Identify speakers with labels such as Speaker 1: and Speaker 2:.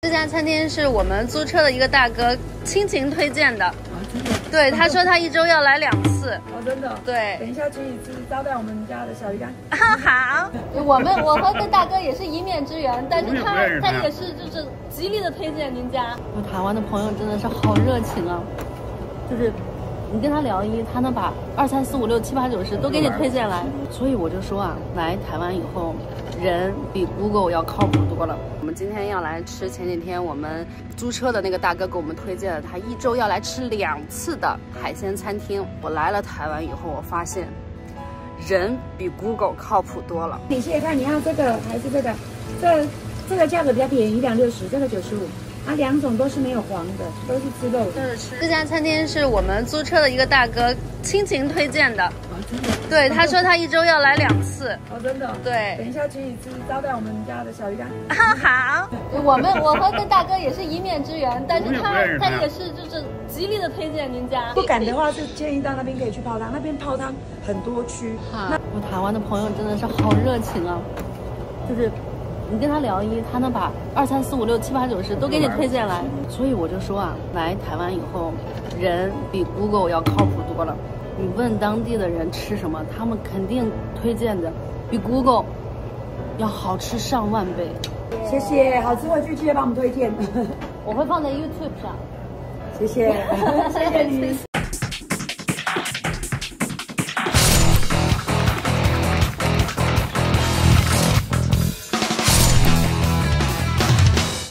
Speaker 1: 这家餐厅是我们租车的一个大哥亲情推荐的。对，他说他一周要来2次。
Speaker 2: 哦，真的。
Speaker 1: 对，
Speaker 2: 等一下请你吃招待我们家的小鱼干。
Speaker 1: 好，我和这大哥也是一面之缘，但是他也是就是极力的推荐您家。台湾的朋友真的是好热情啊，就是你跟他聊他能把2、3、4、5、6、7、8、9、10都给你推荐来。所以我就说啊，来台湾以后，人比 Google 要靠谱多了。我们今天要来吃前几天我们租车的那个大哥给我们推荐的，他一周要来吃2次的海鲜餐厅。我来了台湾以后，我发现人比 Google 靠谱多了。
Speaker 2: 你现在看，你要这个还是这个？这个价格比较便宜，1两60，这个95。啊，2种都是没有黄的，都是吃肉的。
Speaker 1: 这家餐厅是我们租车的一个大哥亲情推荐的。
Speaker 2: 哦，真的。
Speaker 1: 对，他说他一周要来2次。
Speaker 2: 哦，真的。
Speaker 1: 对，
Speaker 2: 等一下请你吃招待我们家的小鱼干。
Speaker 1: 好，我和这大哥也是一面之缘，但是他也是就是极力的推荐您家。
Speaker 2: 不敢的话，是建议到那边可以去泡汤，那边泡汤很多区。
Speaker 1: 那台湾的朋友真的是好热情啊，就是你跟他聊他能把2、3、4、5、6、7、8、9、10都给你推荐来。所以我就说啊，来台湾以后，人比 Google 要靠谱多了。你问当地的人吃什么，他们肯定推荐的比 Google 要好吃上万倍。
Speaker 2: 谢谢，好吃回去记得帮我们推荐。
Speaker 1: 我会放在 YouTube 上。
Speaker 2: 谢谢，谢谢你。